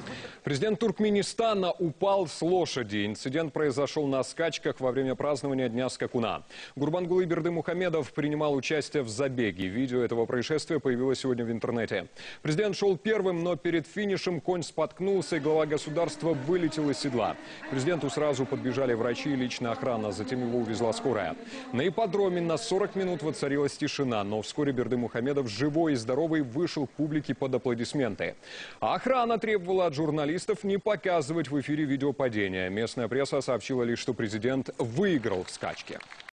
Президент Туркменистана упал с лошади. Инцидент произошел на скачках во время празднования Дня скакуна. Гурбангулы Бердымухамедов принимал участие в забеге. Видео этого происшествия появилось сегодня в интернете. Президент шел первым, но перед финишем конь споткнулся, и глава государства вылетел из седла. К президенту сразу подбежали врачи и личная охрана. Затем его увезла скорая. На ипподроме на 40 минут воцарилась тишина, но вскоре Бердымухамедов живой и здоровый вышел к публике под аплодисменты. А охрана требовала от журналистов не показывать в эфире видео падения. Местная пресса сообщила лишь, что президент выиграл в скачке.